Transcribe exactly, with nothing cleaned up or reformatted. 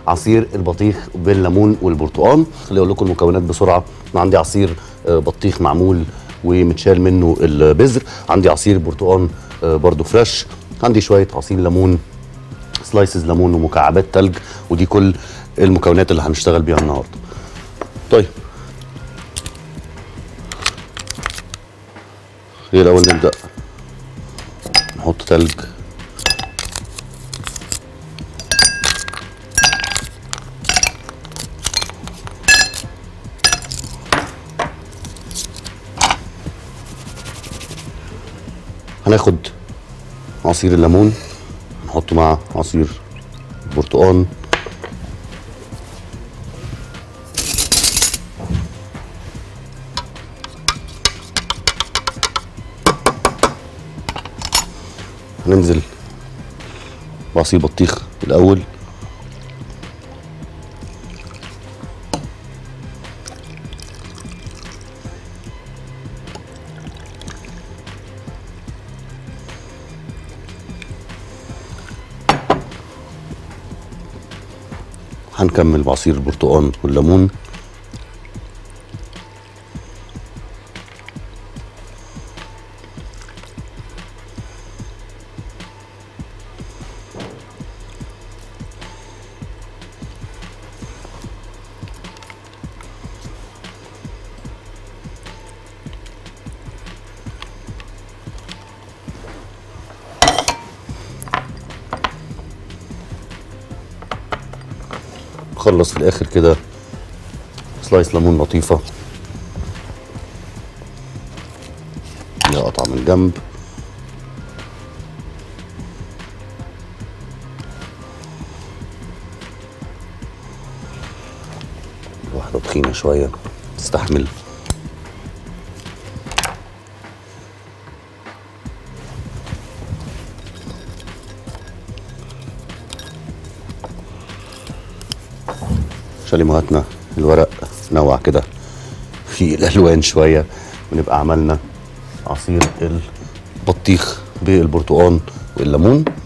عصير البطيخ بالليمون والبرتقال. خليني اقول لكم المكونات بسرعه. انا عندي عصير بطيخ معمول ومتشال منه البذر، عندي عصير برتقال برضو فريش، عندي شويه عصير ليمون، سلايسز ليمون ومكعبات تلج، ودي كل المكونات اللي هنشتغل بيها النهارده. طيب خلينا الاول نبدا نحط تلج. هناخد عصير الليمون نحطه مع عصير البرتقال، هننزل بعصير بطيخ الاول، هنكمل بعصير البرتقال والليمون، خلص في الاخر كده سلايس ليمون لطيفه نقطع من الجنب، واحده تخينه شويه تستحمل. شاليموهاتنا الورق نوع كده في الالوان شويه، ونبقى عملنا عصير البطيخ بالبرتقال والليمون.